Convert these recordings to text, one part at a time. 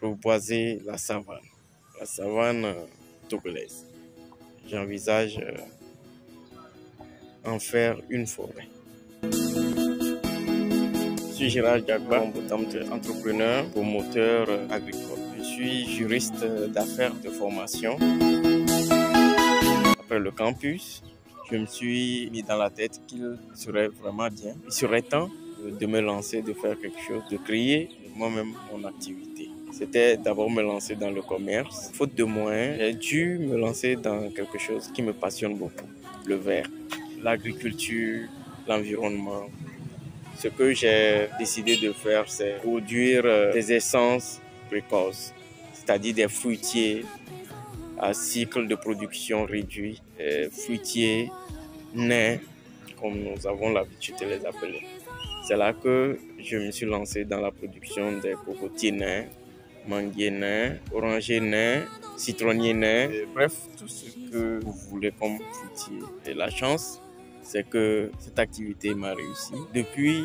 reboiser la savane togolaise. J'envisage en faire une forêt. Je suis Gérard Diagba, entrepreneur, promoteur agricole. Je suis juriste d'affaires de formation. Après le campus, je me suis mis dans la tête qu'il serait vraiment bien, il serait temps de me lancer, de faire quelque chose, de créer moi-même mon activité. C'était d'abord me lancer dans le commerce. Faute de moyens, j'ai dû me lancer dans quelque chose qui me passionne beaucoup, le vert, l'agriculture, l'environnement. Ce que j'ai décidé de faire, c'est produire des essences précoces, c'est-à-dire des fruitiers à cycle de production réduit, fruitiers nains, comme nous avons l'habitude de les appeler. C'est là que je me suis lancé dans la production des cocotiers nains, manguiers nains, orangers nains, citronniers nains, bref, tout ce que vous voulez comme fruitier. Et la chance, c'est que cette activité m'a réussi. Depuis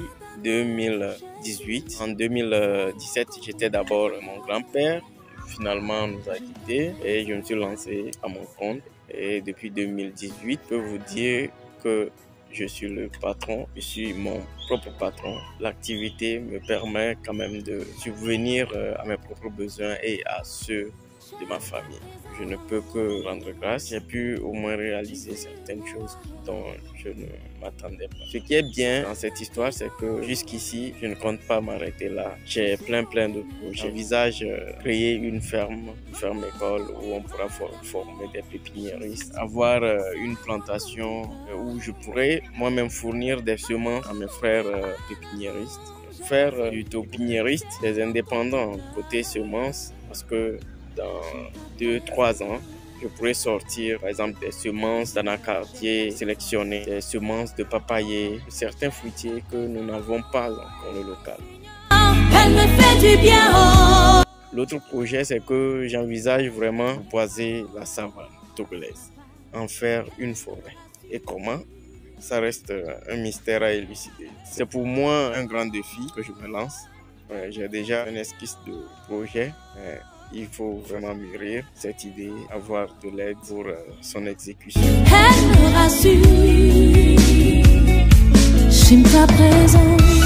2018, en 2017, j'étais d'abord mon grand-père. Finalement, nous a quittés et je me suis lancé à mon compte. Et depuis 2018, je peux vous dire que je suis le patron, je suis mon propre patron. L'activité me permet quand même de subvenir à mes propres besoins et à ceux de ma famille. Je ne peux que rendre grâce. J'ai pu au moins réaliser certaines choses dont je ne m'attendais pas. Ce qui est bien dans cette histoire, c'est que jusqu'ici, je ne compte pas m'arrêter là. J'ai plein de projets. J'envisage créer une ferme école où on pourra former des pépiniéristes, avoir une plantation où je pourrais moi-même fournir des semences à mes frères pépiniéristes, faire du pépiniériste des indépendants côté semences, parce que dans 2-3 ans, je pourrais sortir par exemple des semences d'anacardier sélectionnées, des semences de papayer, certains fruitiers que nous n'avons pas encore le local. Elle me fait du bien. L'autre projet, c'est que j'envisage vraiment de boiser la savane togolaise, en faire une forêt. Et comment? Ça reste un mystère à élucider. C'est pour moi un grand défi que je me lance. J'ai déjà un esquisse de projet. Il faut vraiment mûrir cette idée, avoir de l'aide pour son exécution. Elle me rassure, j'aime ta présence.